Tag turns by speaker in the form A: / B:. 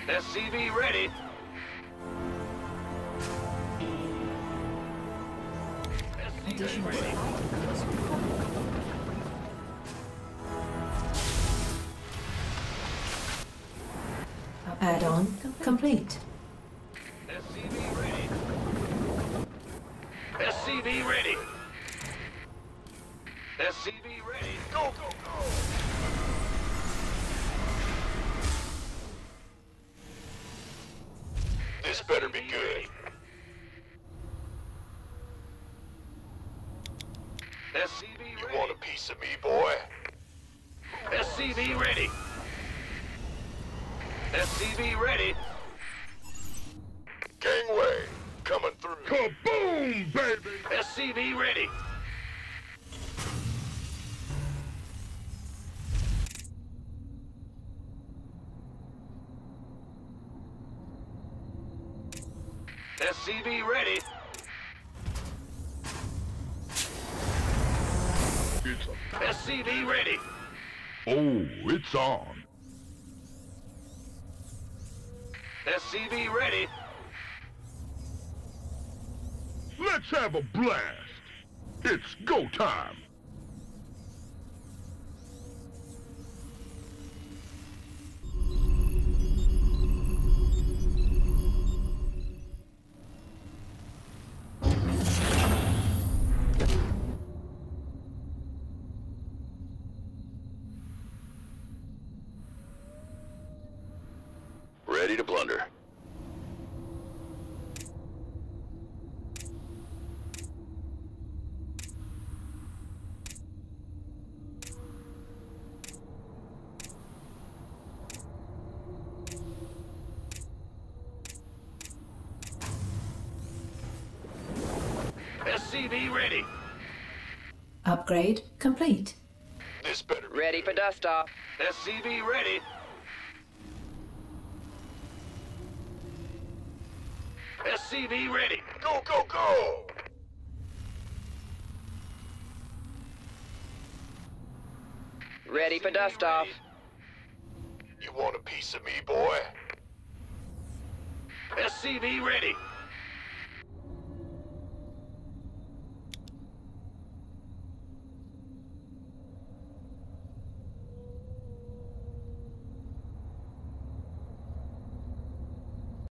A: SCV ready.
B: Additional
A: ready.
B: Add-on complete.
A: SCV ready. SCV ready. SCV ready. Go, go, go!
C: This better be good.
A: SCV
C: You
A: ready.
C: want a piece of me, boy?
A: SCV ready. SCV ready.
C: Gangway, coming through. Kaboom, baby!
A: SCV ready. SCV ready. SCV ready.
C: Oh, it's on.
A: SCV ready.
C: Let's have a blast. It's go time. Ready to plunder.
A: SCV ready.
B: Upgrade complete.
C: This better be
D: Ready for dust off.
A: SCV ready. SCV ready.
C: Go, go, go!
D: Ready for dust off.
C: You want a piece of me, boy?
A: SCV ready.